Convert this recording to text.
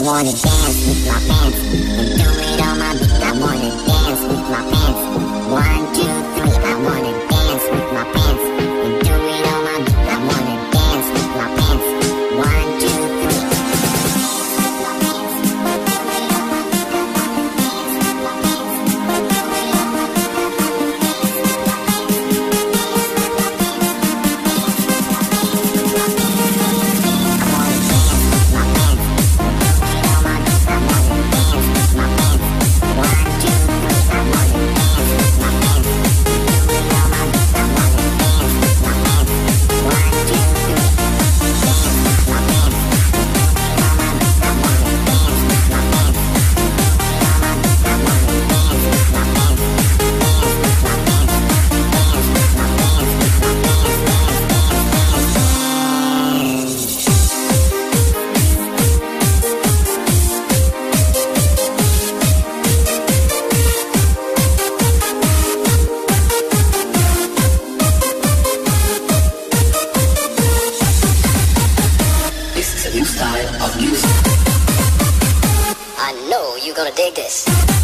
wanna dance with my pants and do it on my beat. I wanna dance with my pants. 1, 2, 3. I wanna dance with my pants and do it on my beat. I wanna dance with my pants. 1, 2, 3. New style of music. I know you're gonna dig this.